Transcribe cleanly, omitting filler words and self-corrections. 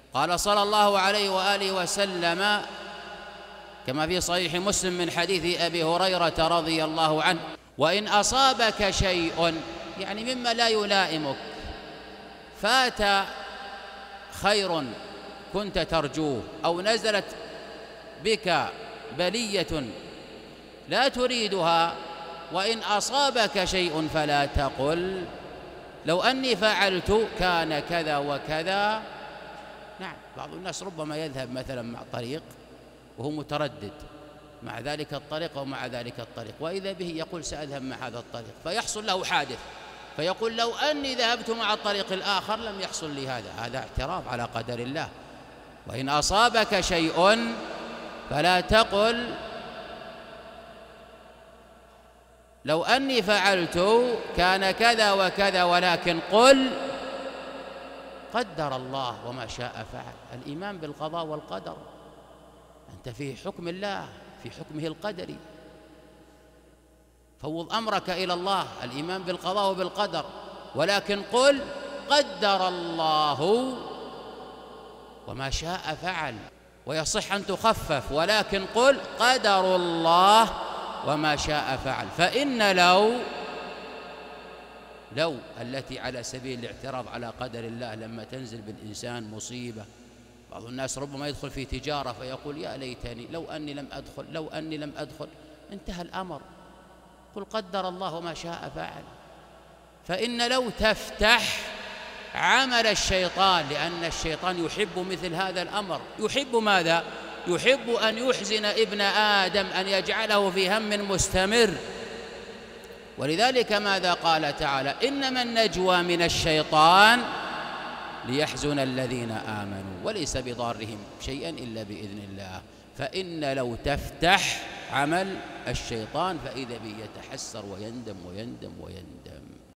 قال صلى الله عليه وآله وسلم كما في صحيح مسلم من حديث أبي هريرة رضي الله عنه: وإن أصابك شيء، يعني مما لا يلائمك، فات خير كنت ترجوه، أو نزلت بك بلية لا تريدها، وإن أصابك شيء فلا تقل لو أني فعلت كان كذا وكذا. نعم، بعض الناس ربما يذهب مثلا مع طريق وهو متردد مع ذلك الطريق ومع ذلك الطريق، وإذا به يقول سأذهب مع هذا الطريق، فيحصل له حادث فيقول لو أني ذهبت مع الطريق الآخر لم يحصل لي هذا. هذا اعتراض على قدر الله. وإن أصابك شيء فلا تقل لو أني فعلت كان كذا وكذا، ولكن قل قدر الله وما شاء فعل. الإيمان بالقضاء والقدر، أنت في حكم الله، في حكمه القدري، فوض أمرك إلى الله، الإيمان بالقضاء وبالقدر، ولكن قل قدر الله وما شاء فعل. ويصح أن تخفف، ولكن قل قدر الله وما شاء فعل. فإن لو التي على سبيل الاعتراض على قدر الله لما تنزل بالإنسان مصيبة، بعض الناس ربما يدخل في تجارة فيقول يا ليتني لو أني لم أدخل، لو أني لم أدخل. انتهى الأمر، قل قدر الله وما شاء فعل. فإن لو تفتح عمل الشيطان، لأن الشيطان يحب مثل هذا الأمر. يحب ماذا؟ يحب أن يحزن ابن آدم، أن يجعله في هم مستمر. ولذلك ماذا قال تعالى؟ إنما النجوى من الشيطان ليحزن الذين آمنوا وليس بضارهم شيئا إلا بإذن الله. فإن لو تفتح عمل الشيطان فإذا به يتحسر ويندم ويندم ويندم.